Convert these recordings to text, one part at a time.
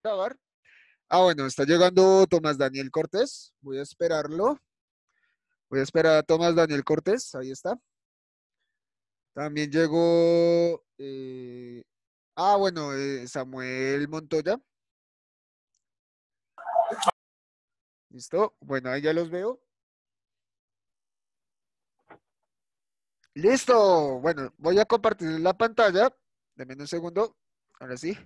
grabar. Ah, bueno, está llegando Tomás Daniel Cortés. Voy a esperarlo. Voy a esperar a Tomás Daniel Cortés. Ahí está. También llegó. Bueno, Samuel Montoya. ¿Listo? Bueno, ahí ya los veo. Listo. Bueno, voy a compartir la pantalla. Deme un segundo. Ahora sí.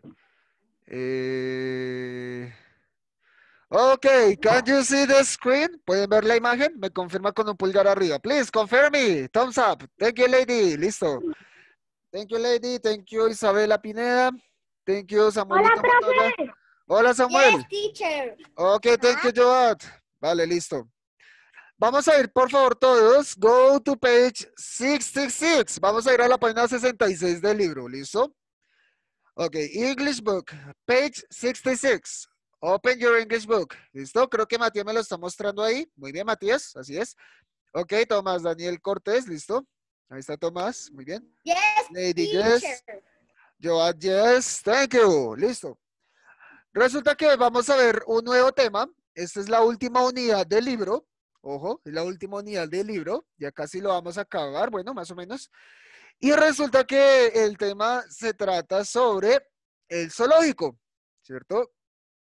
Ok, can you see the screen? ¿Pueden ver la imagen? Me confirma con un pulgar arriba. Please, confirm me. Thumbs up. Thank you, lady. Listo. Thank you, lady. Thank you, Isabela Pineda. Thank you, Hola, Samuelito Montoya. profe. Hola, Samuel. Yes, teacher. Ok, thank you, Joad. Vale, listo. Vamos a ir, por favor, todos. Go to page 66. Vamos a ir a la página 66 del libro. ¿Listo? Ok, English book, page 66. Open your English book. ¿Listo? Creo que Matías me lo está mostrando ahí. Muy bien, Matías. Así es. Ok, Tomás Daniel Cortés. ¿Listo? Ahí está Tomás. Muy bien. Yes, Lady teacher. Jess. Joad Jess. Thank you. Listo. Resulta que vamos a ver un nuevo tema. Esta es la última unidad del libro. Ojo, es la última unidad del libro. Ya casi lo vamos a acabar. Bueno, más o menos. Y resulta que el tema se trata sobre el zoológico, ¿cierto?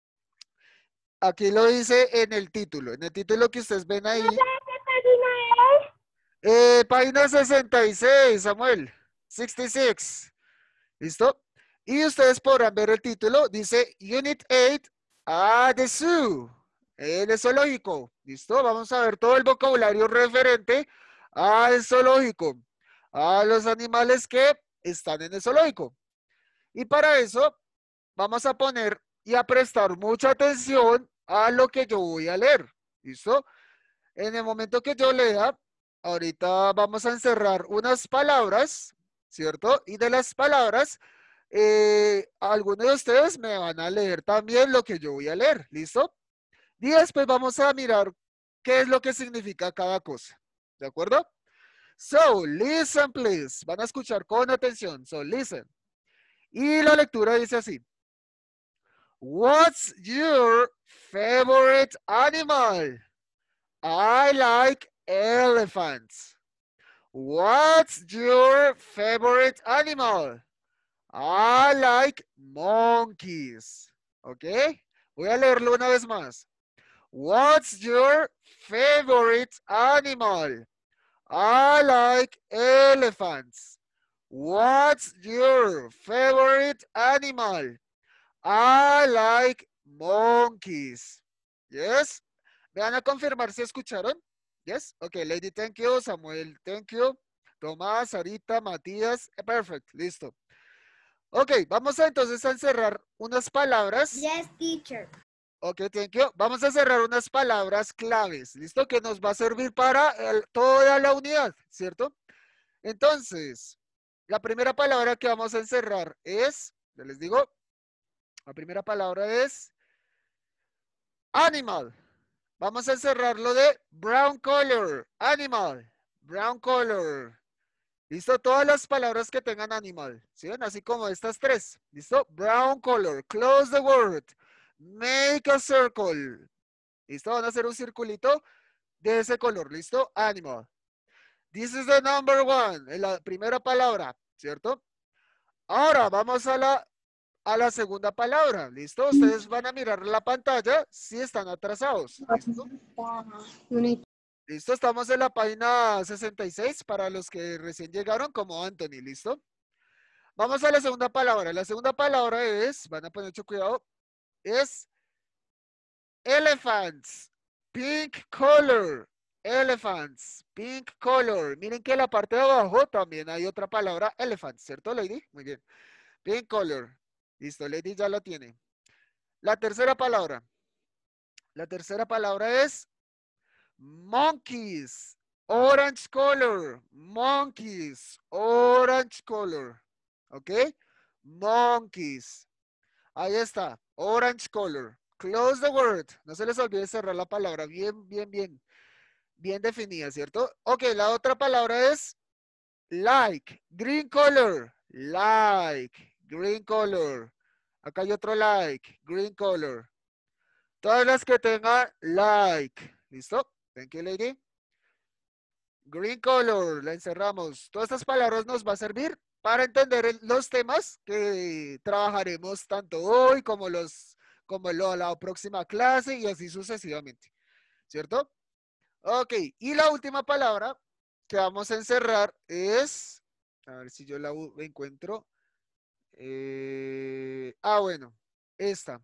Aquí lo dice en el título. En el título que ustedes ven ahí. ¿Qué página Página 66, Samuel. 66. ¿Listo? Y ustedes podrán ver el título. Dice Unit 8 a The Zoo. El zoológico. ¿Listo? Vamos a ver todo el vocabulario referente al zoológico. A los animales que están en el zoológico. Y para eso vamos a poner y a prestar mucha atención a lo que yo voy a leer. ¿Listo? En el momento que yo lea, ahorita vamos a encerrar unas palabras, ¿cierto? Y de las palabras, algunos de ustedes me van a leer también lo que yo voy a leer. ¿Listo? Y después vamos a mirar qué es lo que significa cada cosa. ¿De acuerdo? So, listen, please. Van a escuchar con atención. So, listen. Y la lectura dice así. What's your favorite animal? I like elephants. What's your favorite animal? I like monkeys. ¿Ok? Voy a leerlo una vez más. What's your favorite animal? I like elephants. What's your favorite animal? I like monkeys. Yes. ¿Me van a confirmar si escucharon? Yes. Ok, Lady, thank you. Samuel, thank you. Tomás, Sarita, Matías. Perfect. Listo. Ok, vamos a entonces a encerrar unas palabras. Yes, teacher. Ok, thank you. Vamos a cerrar unas palabras claves. ¿Listo? Que nos va a servir para toda la unidad, ¿cierto? Entonces, la primera palabra que vamos a encerrar es, ya les digo, la primera palabra es animal. Vamos a encerrarlo de brown color. Animal. Brown color. ¿Listo? Todas las palabras que tengan animal. ¿Sí ven? Así como estas tres. ¿Listo? Brown color. Close the word. Make a circle. ¿Listo? Van a hacer un circulito de ese color. ¿Listo? Animal. This is the number one. En la primera palabra. ¿Cierto? Ahora vamos a la segunda palabra. ¿Listo? Ustedes van a mirar la pantalla si están atrasados. ¿Listo? Listo, estamos en la página 66 para los que recién llegaron como Anthony, ¿listo? Vamos a la segunda palabra. La segunda palabra es, van a poner mucho cuidado, es elephants, pink color, elephants, pink color. Miren que en la parte de abajo también hay otra palabra, elephants, ¿cierto, Lady? Muy bien. Pink color. Listo, Lady ya lo tiene. La tercera palabra. La tercera palabra es monkeys, orange color, monkeys, orange color, ¿ok? Monkeys, ahí está, orange color. Close the word, no se les olvide cerrar la palabra, bien definida, ¿cierto? Ok, la otra palabra es like, green color, like, green color. Acá hay otro like. Green color. Todas las que tengan like. ¿Listo? Thank you, lady. Green color. La encerramos. Todas estas palabras nos va a servir para entender los temas que trabajaremos tanto hoy como la próxima clase y así sucesivamente. ¿Cierto? Ok. Y la última palabra que vamos a encerrar es... A ver si yo la encuentro. Bueno. Esta.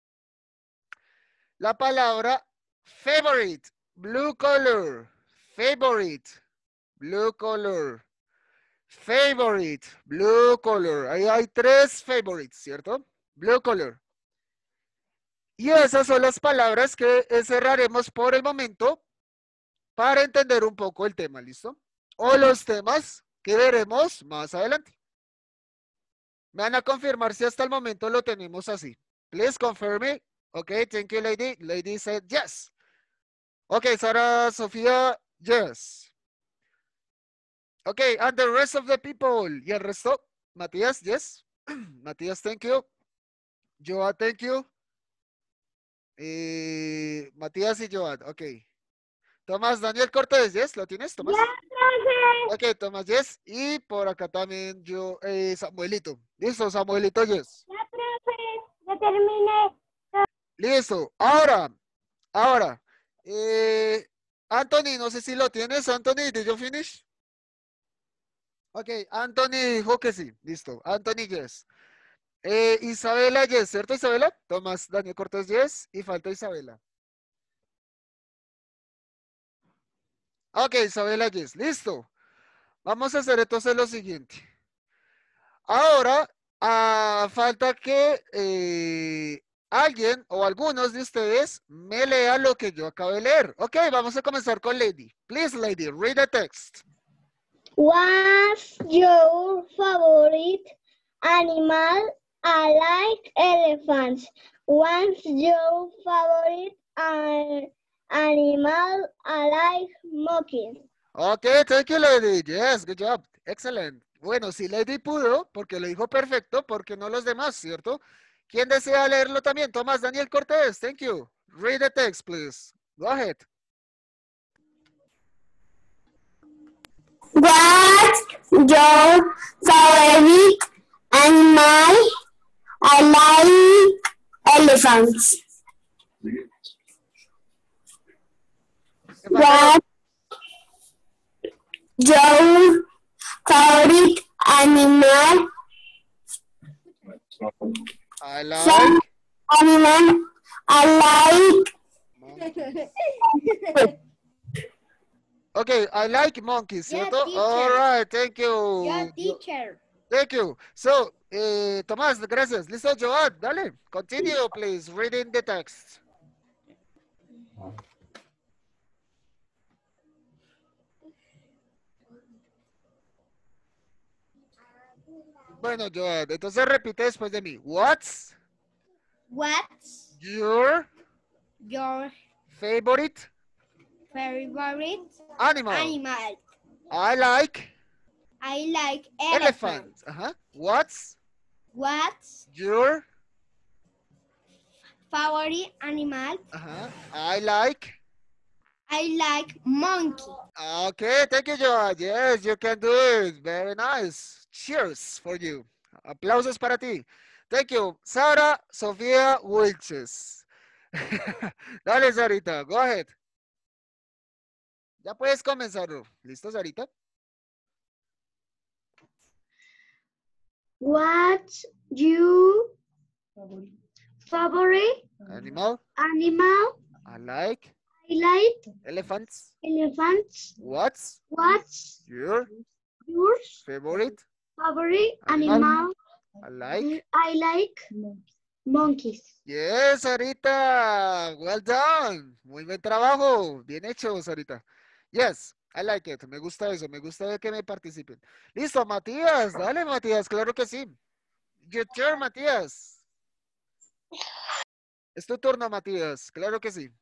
La palabra favorite, blue color, favorite, blue color, favorite, blue color. Ahí hay 3 favorites, ¿cierto? Blue color. Y esas son las palabras que cerraremos por el momento para entender un poco el tema, ¿listo? O los temas que veremos más adelante. Me van a confirmar si hasta el momento lo tenemos así. Please confirm me. Okay, thank you, lady. Lady said yes. Okay, Sara, Sofía, yes. Okay, and the rest of the people. ¿Y el resto? Matías, yes. Matías, thank you. Joa, thank you. Matías y Joa, ok. Tomás, Daniel Cortés, yes, ¿lo tienes, Tomás? Ya, profe. Ok, Tomás, yes. Y por acá también yo, Samuelito. Listo, Samuelito, yes. Ya, profe. Ya terminé. Listo. Ahora. Anthony, no sé si lo tienes. Anthony, did you finish? Ok, Anthony dijo que sí. Listo. Anthony, yes. Isabela, yes, ¿cierto, Isabela? Tomás, Daniel Cortés, yes. Y falta Isabela. Ok, Isabela, yes. Listo. Vamos a hacer entonces lo siguiente. Ahora, falta que alguien o algunos de ustedes me lean lo que yo acabo de leer. Ok, vamos a comenzar con Lady. Please, Lady, read the text. What's your favorite animal? I like elephants. What's your favorite animal? I like monkeys. Ok, thank you, Lady. Yes, good job. Excellent. Bueno, si Lady pudo, porque lo dijo perfecto, porque no los demás, ¿cierto? ¿Quién desea leerlo también? Tomás Daniel Cortés, thank you. Read the text, please. Go ahead. What's your favorite animal? I like elephants. What's your favorite animal? I like. Animal. I Okay, I like monkeys, Yeah, ¿cierto? teacher. All right, thank you. Yeah, teacher. Thank you. So, Tomás, gracias. Listo, Joan, dale. Continue, please, reading the text. Bueno, Joan, entonces repite después de mí. What's your favorite favorite animal? animal? I like I like elephants. What's your favorite animal? I like. I like monkey. Okay, thank you, Joan. Yes, you can do it. Very nice. Cheers for you. Aplausos para ti. Thank you. Sara Sofía Wilches. Dale, Sarita. Go ahead. Ya puedes comenzar. ¿Listo, Sarita? What's your favorite Animal. animal? I like I like elephants. elephants. What's Your favorite favorite animal? animal? I like. I like monkeys. Yes, Sarita. Well done. Muy buen trabajo. Bien hecho, Sarita. Yes, I like it. Me gusta eso. Me gusta que me participen. Listo, Matías. Dale, Matías. Claro que sí. Your turn, Matías. Es tu turno, Matías. Claro que sí.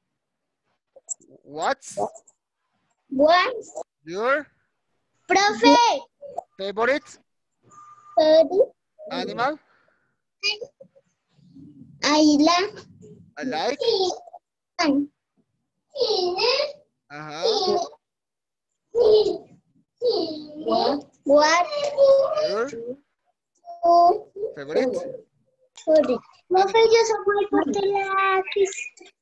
What's your Profe, favorite animal? I like. I like. Ajá. What? Your favorite. Profe, yo soy muy fuerte lápiz.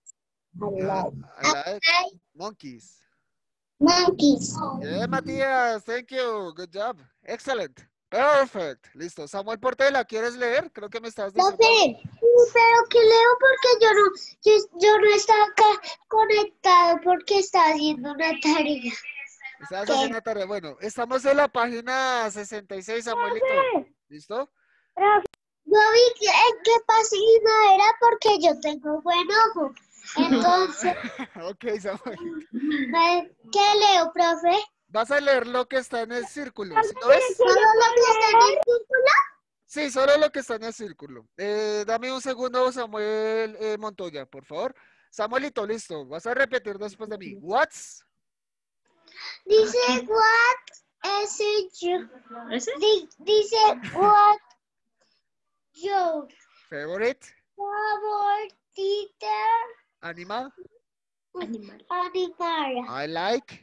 I like monkeys. Monkeys. Yeah, Matías. Thank you. Good job. Excellent. Perfect. Listo. Samuel Portela, ¿quieres leer? Creo que me estás diciendo. Profe, pero que leo porque yo no estaba acá conectado porque estaba haciendo una tarea. Estás haciendo una tarea. Bueno, estamos en la página 66, Samuelito. ¿Listo? Yo vi que página era porque yo tengo buen ojo. Entonces, Ok, Samuel. ¿qué leo, profe? Vas a leer lo que está en el círculo. ¿Sí lo ves? ¿Solo lo que está en el círculo? Sí, solo lo que está en el círculo. Dame un segundo, Samuel Montoya, por favor. Samuelito, listo. Vas a repetir después de mí. What's Dice, what is it? ¿Ese? Dice, what your favorite favorite animal? Animal. animal? I like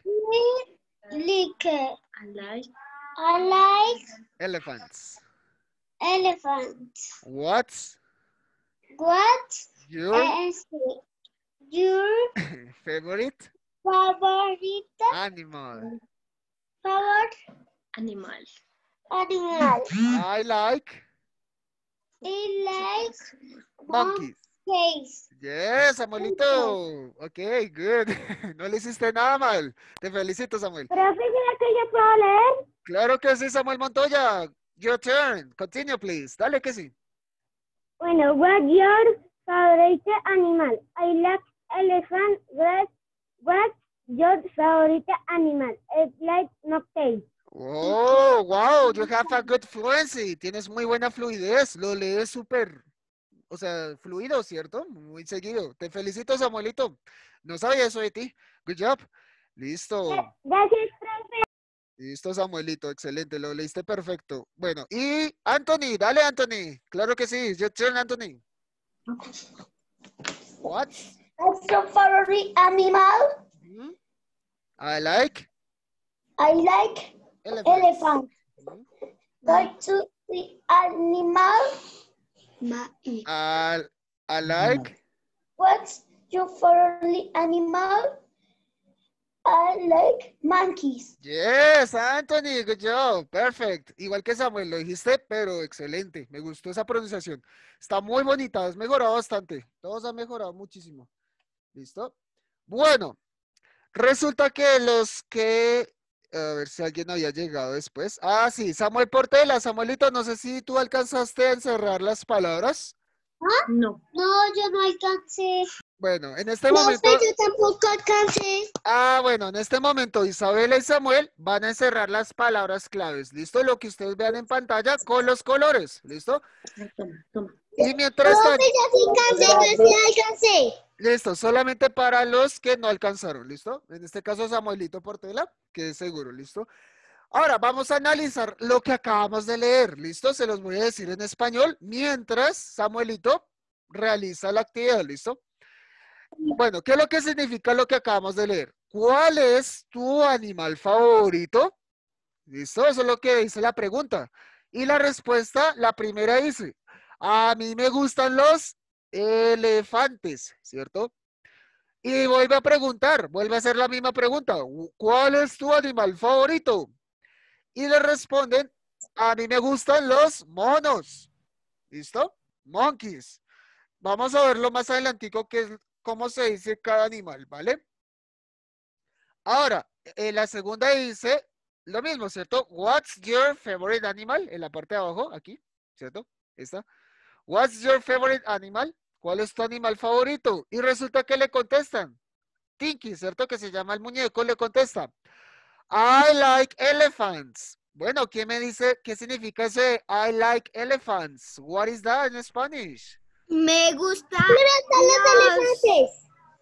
I like elephants. elephants. What's What your is your favorite favorite animal? Animal. animal? I like I like monkeys. monkeys. Yes, Samuelito. Ok, good. No le hiciste nada mal. Te felicito, Samuel. Profe, ¿será que yo puedo leer? Claro que sí, Samuel Montoya. Your turn. Continue, please. Dale que sí. Bueno, what's your favorite animal? I like elephant. What's your favorite animal? I like monkeys. Oh, wow, you have a good fluency. Tienes muy buena fluidez. Lo lees súper, o sea, fluido, ¿cierto? Muy seguido. Te felicito, Samuelito. No sabía eso de ti. Good job. Listo. Gracias, profe. Listo, Samuelito. Excelente. Lo leíste perfecto. Bueno, y Anthony, dale, Anthony. Claro que sí. Your turn, Anthony. What? What's your favorite animal? I like I like elephants. elephant. What's the animal? I like What's your favorite animal? I like monkeys. Yes, Anthony, good job. Perfect. Igual que Samuel, lo dijiste, pero excelente. Me gustó esa pronunciación. Está muy bonita, has mejorado bastante. Todos han mejorado muchísimo. ¿Listo? Bueno, resulta que los que... A ver si alguien había llegado después. Ah, sí, Samuel Portela. Samuelito, no sé si tú alcanzaste a encerrar las palabras. No. No, yo no alcancé. Bueno, en este No momento... sé, yo tampoco alcancé. Ah, bueno, en este momento Isabela y Samuel van a encerrar las palabras claves. ¿Listo? Lo que ustedes vean en pantalla con los colores. ¿Listo? Toma. Y mientras Profe, tanto... yo sí alcancé, yo sí alcancé. Listo, solamente para los que no alcanzaron, ¿listo? En este caso Samuelito Portela, que es seguro, ¿listo? Ahora vamos a analizar lo que acabamos de leer, ¿listo? Se los voy a decir en español mientras Samuelito realiza la actividad, ¿listo? Bueno, ¿qué es lo que significa lo que acabamos de leer? ¿Cuál es tu animal favorito? ¿Listo? Eso es lo que dice la pregunta. Y la respuesta, la primera dice, a mí me gustan los elefantes, ¿cierto? Y vuelve a preguntar, vuelve a hacer la misma pregunta. ¿Cuál es tu animal favorito? Y le responden, a mí me gustan los monos. ¿Listo? Monkeys. Vamos a verlo más adelantico, que es cómo se dice cada animal, ¿vale? Ahora, la segunda dice lo mismo, ¿cierto? What's your favorite animal? En la parte de abajo, aquí, ¿cierto? Esta. What's your favorite animal? ¿Cuál es tu animal favorito? Y resulta que le contestan. Tinky, ¿cierto? Que se llama el muñeco, le contesta. I like elephants. Bueno, ¿quién me dice qué significa ese I like elephants? What is that in Spanish? Me gustan los elefantes.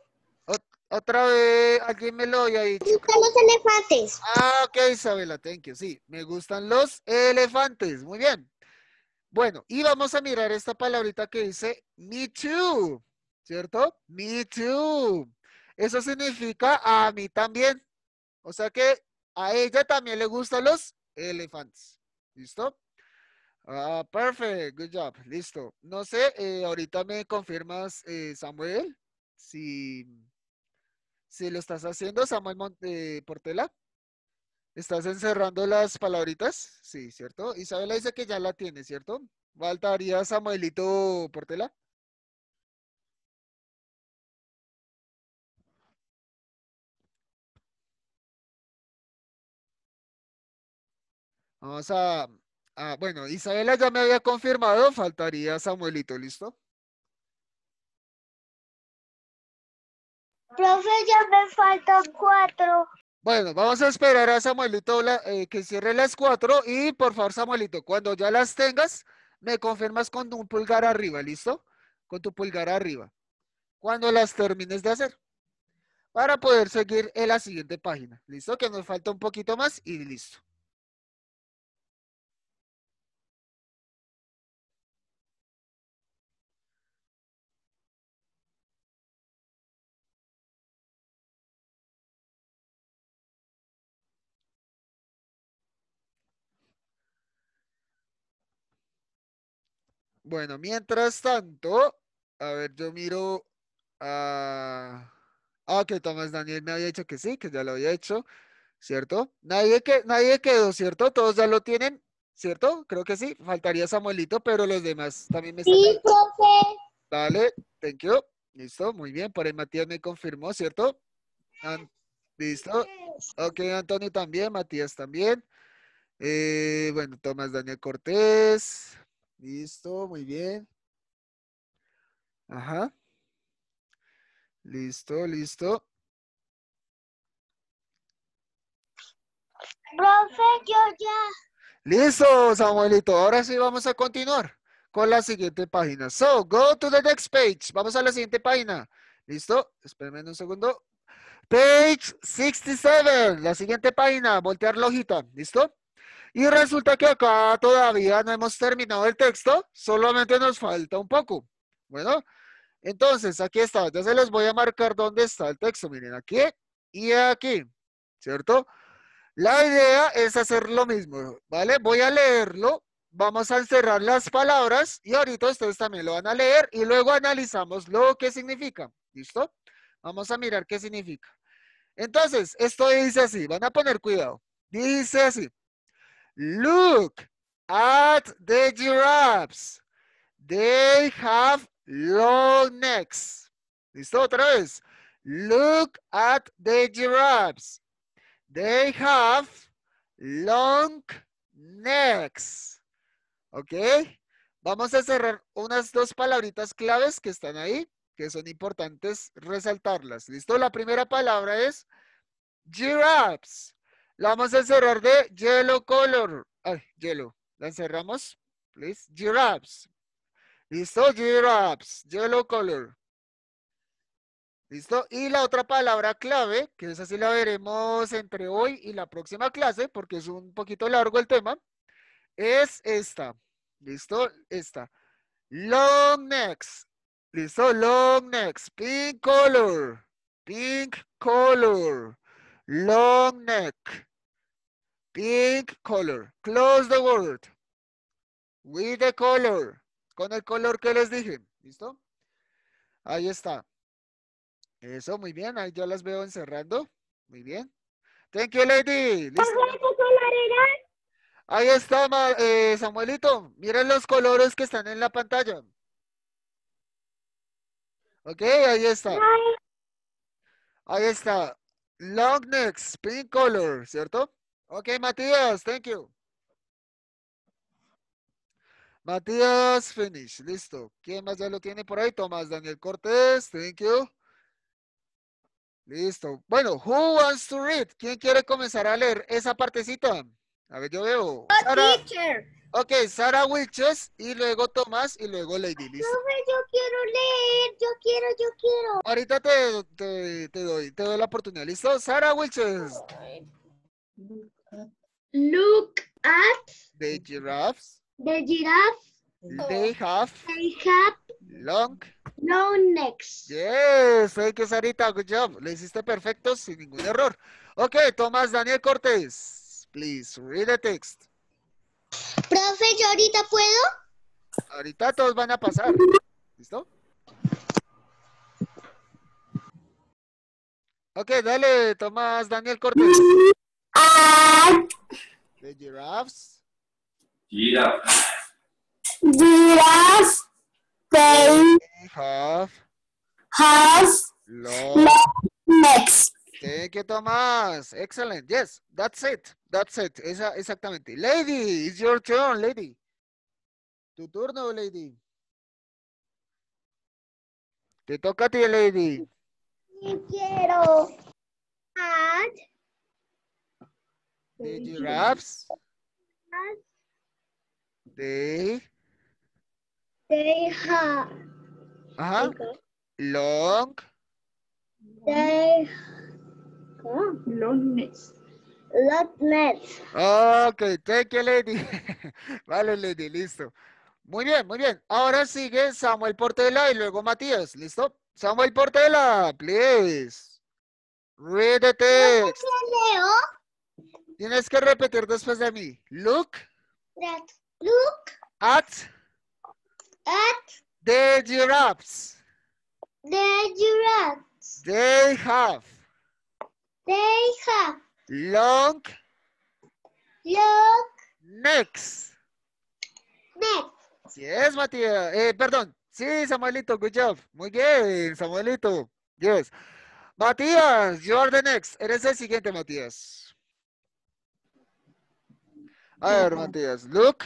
Otra vez, alguien me lo había dicho. Me gustan los elefantes. Ah, ok, Isabela, thank you. Sí, me gustan los elefantes. Muy bien. Bueno, y vamos a mirar esta palabrita que dice me too, ¿cierto? Me too. Eso significa a mí también. O sea que a ella también le gustan los elefantes. ¿Listo? Ah, perfect. Good job. Listo. No sé, ahorita me confirmas, Samuel, si, si lo estás haciendo, Samuel Portela. ¿Estás encerrando las palabritas? Sí, ¿cierto? Isabela dice que ya la tiene, ¿cierto? Faltaría Samuelito Portela. Vamos bueno, Isabela ya me había confirmado, faltaría Samuelito, ¿listo? Profe, ya me faltan 4. Bueno, vamos a esperar a Samuelito que cierre las 4 y por favor, Samuelito, cuando ya las tengas, me confirmas con un pulgar arriba, ¿listo? Con tu pulgar arriba. Cuando las termines de hacer. Para poder seguir en la siguiente página. ¿Listo? Que nos falta un poquito más y listo. Bueno, mientras tanto, a ver, yo miro a... ok, Tomás Daniel me había dicho que sí, que ya lo había hecho, ¿cierto? Nadie quedó, ¿cierto? Todos ya lo tienen, ¿cierto? Creo que sí. Faltaría Samuelito, pero los demás también me están Sí, dando. profe. Dale, thank you. Listo, muy bien. Por ahí Matías me confirmó, ¿cierto? An- Listo. Ok, Antonio también, Matías también. Bueno, Tomás Daniel Cortés. Listo, muy bien. Ajá. Listo, listo. Profe, yo ya. Listo, Samuelito. Ahora sí vamos a continuar con la siguiente página. So, go to the next page. Vamos a la siguiente página. ¿Listo? Espérenme un segundo. Page 67. La siguiente página. Voltear la hojita. ¿Listo? Y resulta que acá todavía no hemos terminado el texto. Solamente nos falta un poco. Bueno, entonces aquí está. Ya se les voy a marcar dónde está el texto. Miren, aquí y aquí. ¿Cierto? La idea es hacer lo mismo, ¿vale? Voy a leerlo, vamos a encerrar las palabras y ahorita ustedes también lo van a leer y luego analizamos lo que significa, ¿listo? Vamos a mirar qué significa. Entonces, esto dice así, van a poner cuidado. Dice así, look at the giraffes. They have long necks. ¿Listo? Otra vez. Look at the giraffes. They have long necks. ¿Ok? Vamos a cerrar unas dos palabritas claves que están ahí, que son importantes resaltarlas. ¿Listo? La primera palabra es giraffes. La vamos a cerrar de yellow color. Ay, yellow. La encerramos, please. Giraffes. ¿Listo? Giraffes. Yellow color. ¿Listo? Y la otra palabra clave, que esa sí la veremos entre hoy y la próxima clase, porque es un poquito largo el tema, es esta. ¿Listo? Esta. Long necks. ¿Listo? Long necks. Pink color. Pink color. Long neck. Pink color. Close the word. With the color. Con el color que les dije. ¿Listo? Ahí está. Eso, muy bien. Ahí ya las veo encerrando. Muy bien. Thank you, lady. Listo. Ahí está, Samuelito. Miren los colores que están en la pantalla. Ok, ahí está. Ahí está. Long necks, pink color, ¿cierto? Ok, Matías, thank you. Matías, finish. Listo. ¿Quién más ya lo tiene por ahí? Tomás Daniel Cortés, thank you. Listo. Bueno, who wants to read? ¿Quién quiere comenzar a leer esa partecita? A ver, yo veo. Sara. Teacher. Ok, Sara Wilches y luego Tomás y luego Lady. Listo. Profe, yo quiero leer. Yo quiero. Ahorita te doy la oportunidad. ¿Listo? Sara Wilches. Look at The giraffes. The giraffe They have They have long. long necks. Yes, thank you, Sarita. Good job. Lo hiciste perfecto sin ningún error. Ok, Tomás Daniel Cortés. Please read the text. Profe, ¿yo ahorita puedo? Ahorita todos van a pasar. ¿Listo? Ok, dale, Tomás Daniel Cortés. The giraffes. Giraffes. They They have have long. necks. Thank you, Tomás. Excellent. Yes, that's it. That's it. Exactamente. Lady, it's your turn, lady. Tu turno, lady. Te toca a ti, lady. Sí quiero. At The giraffes. They have Ajá. Long. they Long necks. long necks. Ok, thank you, lady. Vale, lady, listo. Muy bien, muy bien. Ahora sigue Samuel Portela y luego Matías. ¿Listo? Samuel Portela, please. Read the text. Leo, Tienes que repetir después de mí. Look look at at the giraffes. the giraffes. They have They have long long necks. necks. Yes, Matías. Perdón. Sí, Samuelito, good job. Muy bien, Samuelito. Yes. Matías, you are the next. Eres el siguiente, Matías. A ver, Matías. Look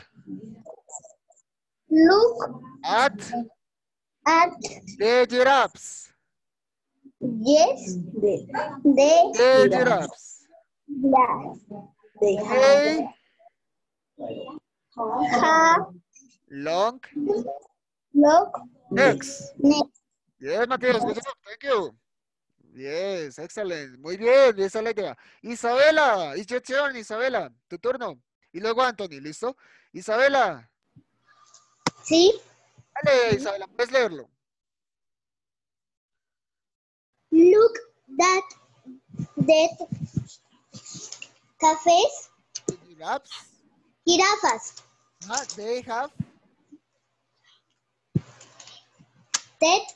Look at at the giraffes. yes The the giraffes. they They have long long necks. necks. Yes, Matías, good job. Thank you. Yes, excellent. Muy bien, esa es la idea. Isabela, it's your turn, Isabela. Tu turno. Y luego Anthony, ¿listo? Isabela. Sí. Dale, Isabela, puedes leerlo. Look that cafés, The giraffes. jirafas, They have that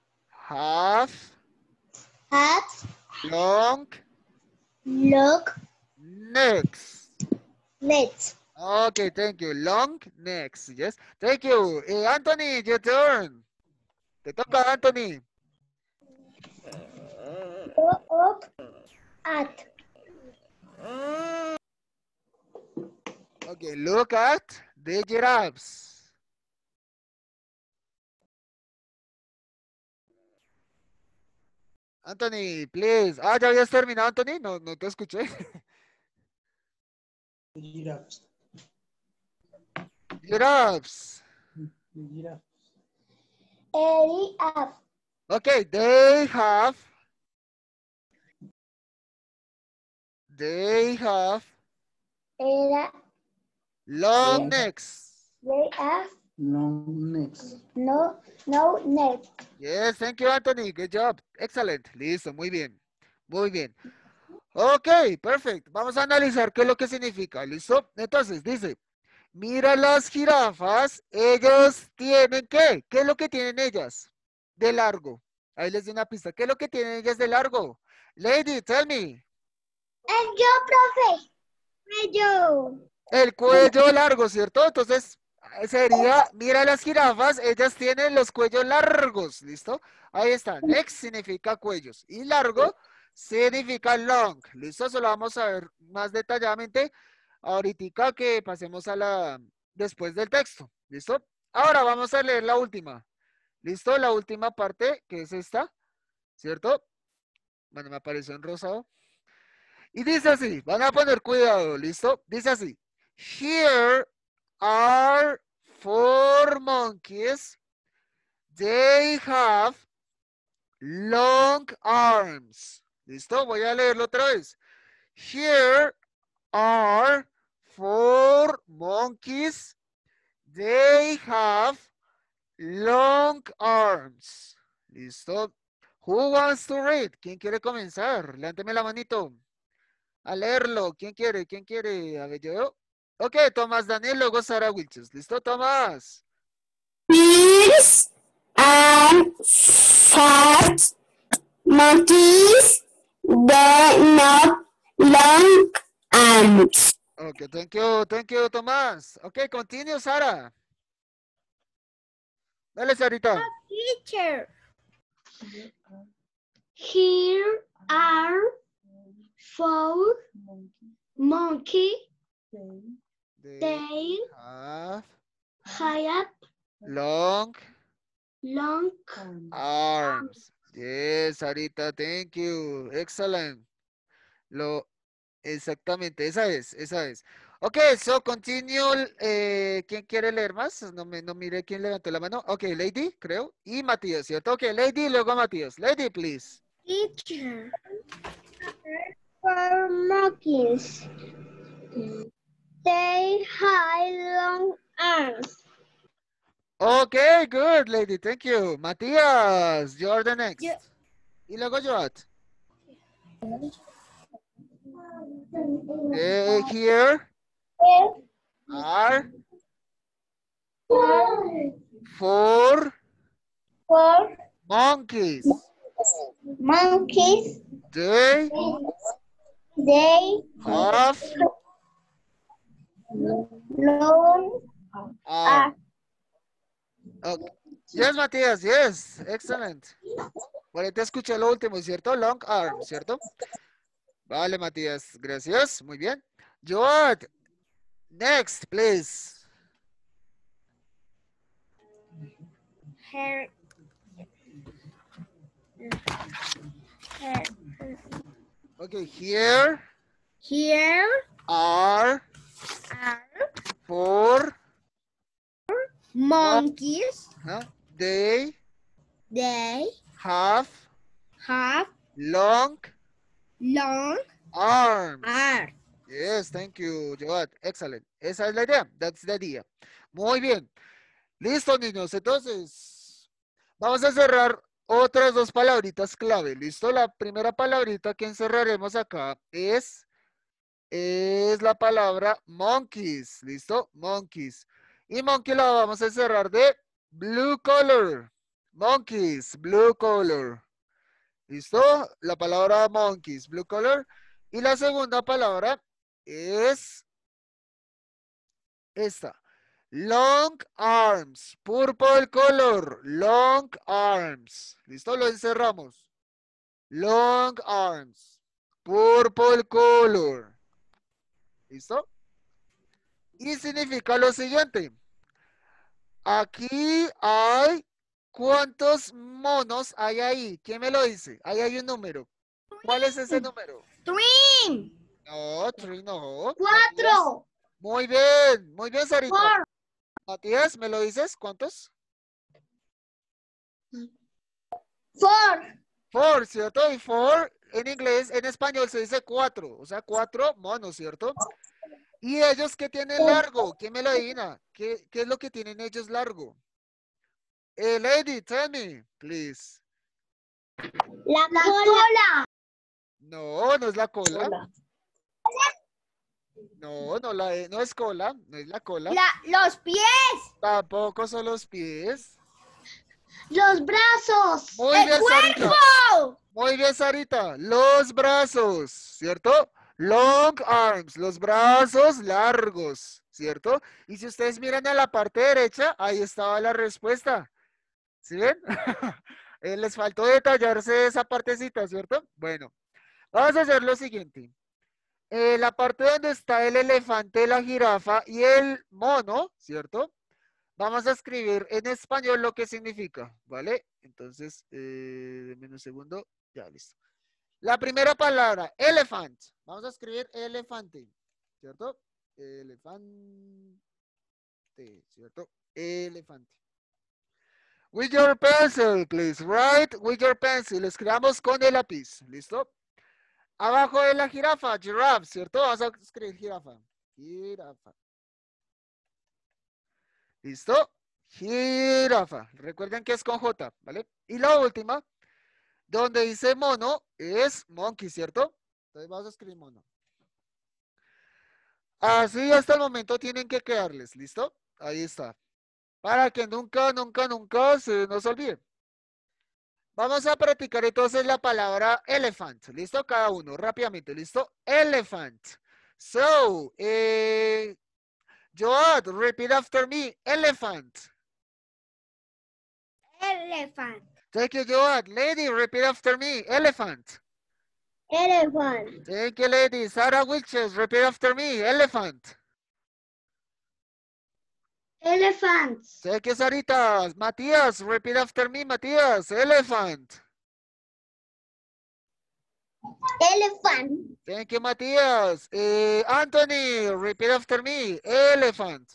have long long necks. necks. Okay, thank you. Long necks. Yes, thank you. Anthony, your turn. Te toca, Anthony. Look at Okay, look at the giraffes. Anthony, please. Ah, ¿ya habías terminado, Anthony? No, no te escuché. Giraffes. Giraffes. Giraffes. up. Okay, they have Era, long necks. they have Long necks. no neck. Yes, thank you, Anthony. Good job. Excellent. Listo, muy bien. Muy bien. Ok, perfecto. Vamos a analizar qué es lo que significa. ¿Listo? Entonces, dice, mira las jirafas, ellos tienen ¿qué? ¿Qué es lo que tienen ellas? De largo. Ahí les di una pista. ¿Qué es lo que tienen ellas de largo? Lady, tell me. Yo, profe. Yo. El cuello largo, ¿cierto? Entonces, sería, mira las jirafas, ellas tienen los cuellos largos, ¿listo? Ahí está. Next significa cuellos. Y largo significa long. ¿Listo? Eso lo vamos a ver más detalladamente ahorita que pasemos a después del texto. ¿Listo? Ahora vamos a leer la última. ¿Listo? La última parte, que es esta, ¿cierto? Bueno, me apareció en rosado. Y dice así, van a poner cuidado, ¿listo? Dice así, here are 4 monkeys. They have long arms. ¿Listo? Voy a leerlo otra vez. Here are 4 monkeys. They have long arms. ¿Listo? Who wants to read? ¿Quién quiere comenzar? Levánteme la manito. A leerlo. ¿Quién quiere? ¿Quién quiere? A ver, yo. Ok, Tomás Daniel, luego Sara Wilches. ¿Listo, Tomás? Bears are fat monkeys. They not long arms. Ok, thank you, Tomás. Ok, continue, Sara. Dale, Sarita. Teacher. Here are 4 monkeys. They have have long long arms. Yes, Sarita, thank you. Excellent. Exactamente, esa es. Ok, so continue. ¿Quién quiere leer más? No mire quién levantó la mano. Ok, Lady, creo. Y Matías, ¿cierto? Ok, Lady, luego Matías. Lady, please. teacher. 4 monkeys. They have long arms. Ok, good, Lady, thank you. Matías, you're the next. Yo- Y luego Joat. Here are 4 4 monkeys. monkeys. They They have long arms. Okay. Yes, Matías, yes. Excellent. Por ahí te escuché lo último, ¿cierto? Long arm, ¿cierto? Vale, Matías. Gracias. Muy bien. Joat, next, please. her Okay, here are 4 monkeys. They They have have long long arms. arms. Yes, thank you, Joat. Excellent. Esa es la idea. That's the idea. Muy bien. Listo, niños. Entonces, vamos a cerrar otras 2 palabritas clave. ¿Listo? La primera palabrita que encerraremos acá es la palabra monkeys. ¿Listo? Monkeys. Y monkey la vamos a encerrar de blue color. Monkeys, blue color. ¿Listo? La palabra monkeys, blue color. Y la segunda palabra es esta. Long arms, purple color, long arms. ¿Listo? Lo encerramos. Long arms, purple color. ¿Listo? Y significa lo siguiente. Aquí hay, ¿cuántos monos hay ahí? ¿Quién me lo dice? Ahí hay un número. ¿Cuál es ese número? 3. No, 3 no. 4. Muy bien, Sarita. 4. Matías, ¿me lo dices? ¿Cuántos? 4. 4, ¿cierto? Y 4 en inglés, en español se dice 4. O sea, 4 monos, ¿cierto? ¿Y ellos qué tienen largo? ¿Quién me lo adivina? ¿Qué es lo que tienen ellos largo? Lady, tell me, please. La cola. No, no es la cola. No, no es cola, no es la cola. Los pies. Tampoco son los pies. Los brazos. Muy el bien, cuerpo. Sarita. Muy bien, Sarita. Los brazos, ¿cierto? Long arms, los brazos largos, ¿cierto? Y si ustedes miran a la parte derecha, ahí estaba la respuesta. ¿Sí ven? Les faltó detallarse esa partecita, ¿cierto? Bueno, vamos a hacer lo siguiente. La parte donde está el elefante, la jirafa y el mono, ¿cierto? Vamos a escribir en español lo que significa, ¿vale? Entonces, denme un segundo. Ya, listo. La primera palabra, elephant. Vamos a escribir elefante, ¿cierto? Elefante, ¿cierto? Elefante. With your pencil, please. Write with your pencil. Escribamos con el lápiz, ¿listo? Abajo de la jirafa, giraffe, ¿cierto? Vamos a escribir jirafa. Jirafa. ¿Listo? Jirafa. Recuerden que es con J, ¿vale? Y la última, donde dice mono, es monkey, ¿cierto? Entonces vamos a escribir mono. Así hasta el momento tienen que quedarles, ¿listo? Ahí está. Para que nunca, nunca, nunca se nos olvide. Vamos a practicar entonces la palabra elephant. ¿Listo? Cada uno, rápidamente. ¿Listo? Elephant. So, Joad, repeat after me. Elephant. Elephant. Thank you, Joad. Lady, repeat after me. Elephant. Elephant. Thank you, lady. Sarah Wilches, repeat after me. Elephant. Elephants. Thank you, Sarita. Matías, repeat after me. Matías. Elephant. Elephant. Thank you, Matías. Anthony, repeat after me. Elephant.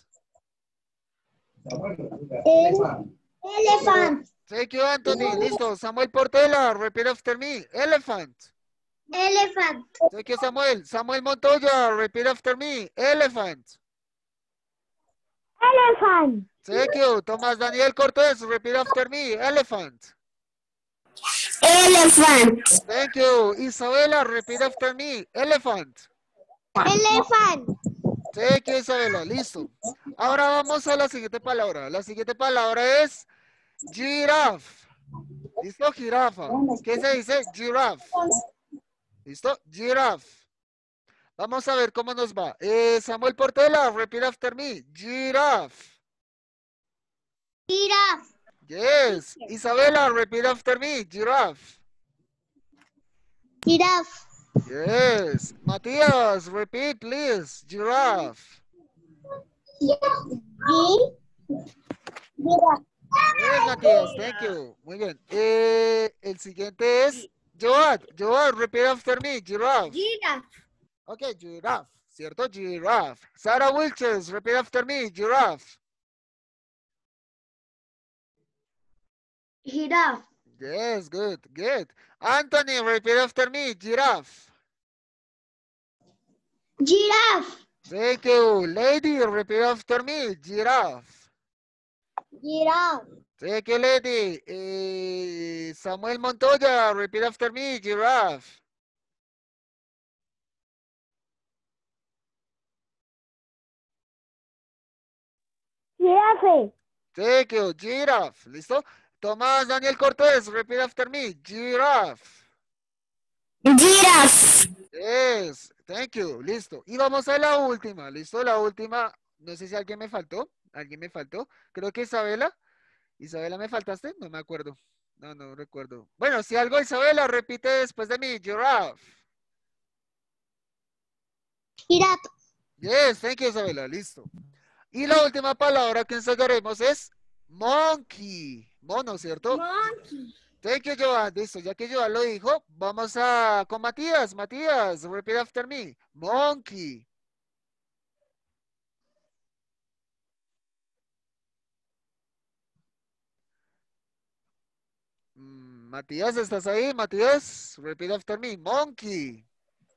Elephant. Thank you, Anthony. Listo. Samuel Portela, repeat after me. Elephant. Elephant. Thank you, Samuel. Samuel Montoya, repeat after me. Elephant. Elephant. Thank you. Tomás Daniel Cortés, repeat after me. Elephant. Elephant. Thank you. Isabela, repeat after me. Elephant. Elephant. Thank you, Isabela. Listo. Ahora vamos a la siguiente palabra. La siguiente palabra es giraffe. ¿Listo? Jirafa. ¿Qué se dice? Giraffe. ¿Listo? Giraffe. Vamos a ver cómo nos va. Samuel Portela, repeat after me. Giraffe. Giraffe. Yes. Isabela, repeat after me. Giraffe. Giraffe. Yes. Matías, repeat, please. Giraffe. Giraffe. Yes, Matías, thank you. Muy bien. El siguiente es Joad. Joad, repeat after me. Giraffe. Giraffe. Ok, giraffe. ¿Cierto? Giraffe. Sarah Wilches, repeat after me. Giraffe. Giraffe. Yes, good, good. Anthony, repeat after me. Giraffe. Giraffe. Thank you. Lady, repeat after me. Giraffe. Giraffe. Thank you, lady. Samuel Montoya, repeat after me. Giraffe. Giraffe. Thank you. Giraffe. ¿Listo? Tomás Daniel Cortés, repeat after me. Giraffe. Giraffe. Yes, thank you. Listo. Y vamos a la última. ¿Listo? La última. No sé si alguien me faltó. ¿Alguien me faltó? Creo que Isabela. ¿Isabela me faltaste? No me acuerdo. No, no recuerdo. Bueno, si algo Isabela, repite después de mí. Giraffe. Giraffe. Yes, thank you, Isabela. Listo. Y la última palabra que ensayaremos es monkey. Mono, ¿cierto? Monkey. Thank you, Joan. Listo, ya que Joan lo dijo, vamos a con Matías. Matías, repeat after me. Monkey. Matías, ¿estás ahí? Matías, repeat after me. Monkey.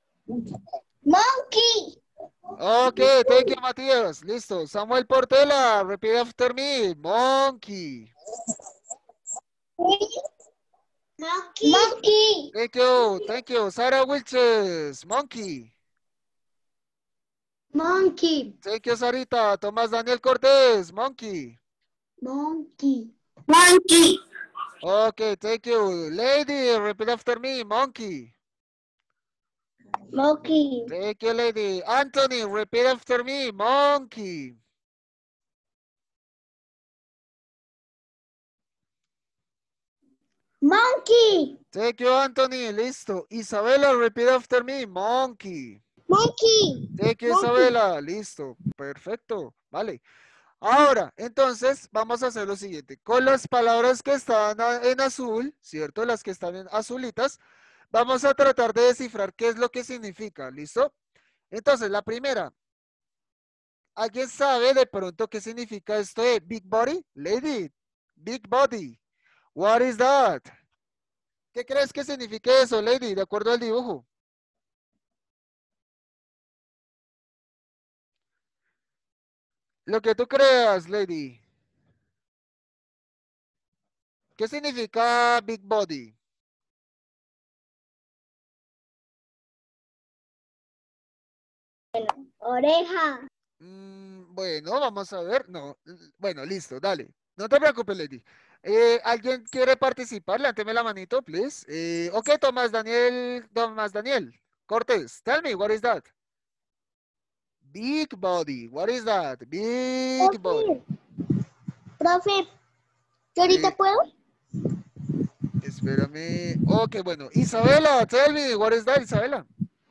Monkey. Ok, thank you, Matías. Listo. Samuel Portela, repeat after me. Monkey. Monkey. Monkey. Thank you, thank you. Sarah Wilches, monkey. Monkey. Thank you, Sarita. Tomás Daniel Cortés, monkey. Monkey. Monkey. Okay, thank you. Lady, repeat after me. Monkey. Monkey. Thank you, lady. Anthony, repeat after me. Monkey. Monkey. Thank you, Anthony. Listo. Isabela, repeat after me. Monkey. Monkey. Thank you, Monkey. Isabela. Listo. Perfecto. Vale. Ahora, entonces, vamos a hacer lo siguiente. Con las palabras que están en azul, ¿cierto? Las que están en azulitas, vamos a tratar de descifrar qué es lo que significa. ¿Listo? Entonces, la primera. ¿Alguien sabe de pronto qué significa esto de big body? Lady, big body. What is that? ¿Qué crees que significa eso, Lady, de acuerdo al dibujo? Lo que tú creas, Lady. ¿Qué significa big body? Oreja. Bueno, vamos a ver. No, bueno, listo, dale. No te preocupes, Lady. ¿Alguien quiere participar? Levánteme la manito, please. Ok, Tomás Daniel. Cortés, tell me, what is that? Big body. What is that? Big body. Profe, ¿yo ahorita puedo? Espérame. Ok, bueno. Isabela, tell me, what is that, Isabela?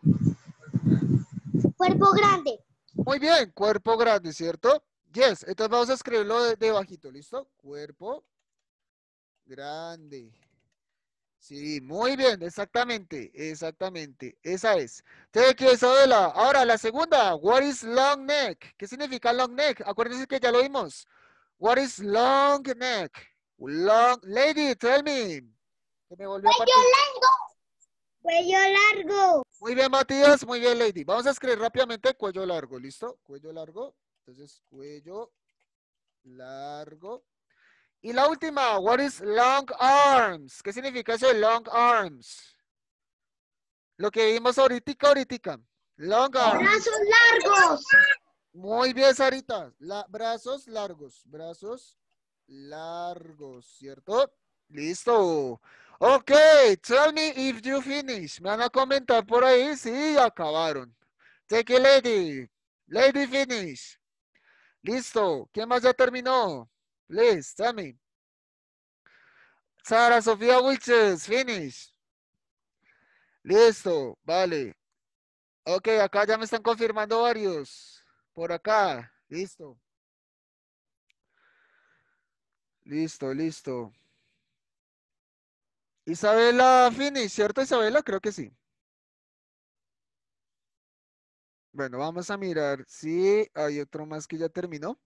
Cuerpo grande. Muy bien, cuerpo grande, ¿cierto? Yes, entonces vamos a escribirlo de bajito, ¿listo? Cuerpo grande. Sí, muy bien, exactamente, esa es. Entonces, aquí Isabela. Ahora, la segunda, what is long neck? ¿Qué significa long neck? Acuérdense que ya lo vimos. What is long neck? Lady, tell me. Que me volvió a Cuello largo. Muy bien, Matías, muy bien, Lady. Vamos a escribir rápidamente cuello largo, ¿listo? Cuello largo. Entonces, cuello largo. Y la última, what is long arms? ¿Qué significa eso de long arms? Lo que vimos ahorita. Long arms. Brazos largos. Muy bien, Sarita. Brazos largos, ¿cierto? Listo. Ok, tell me if you finish. Me van a comentar por ahí si acabaron. Take it, lady. Lady finish. Listo. ¿Quién más ya terminó? Please, tell me. Sara Sofía Wilches, finish. Listo, vale. Ok, acá ya me están confirmando varios. Por acá, listo. Listo. Isabela finish, ¿cierto, Isabela? Creo que sí. Bueno, vamos a mirar si hay otro más que ya terminó.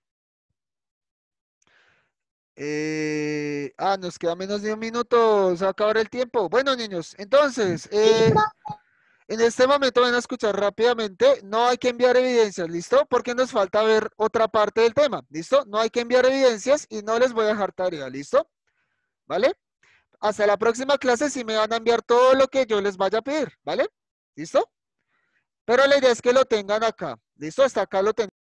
Nos queda menos de un minuto, se va a acabar el tiempo. Bueno, niños, entonces, en este momento van a escuchar rápidamente. No hay que enviar evidencias, ¿listo? Porque nos falta ver otra parte del tema, ¿listo? No hay que enviar evidencias y no les voy a dejar tarea, ¿listo? ¿Vale? Hasta la próxima clase si me van a enviar todo lo que yo les vaya a pedir, ¿vale? ¿Listo? Pero la idea es que lo tengan acá. ¿Listo? Hasta acá lo tengo.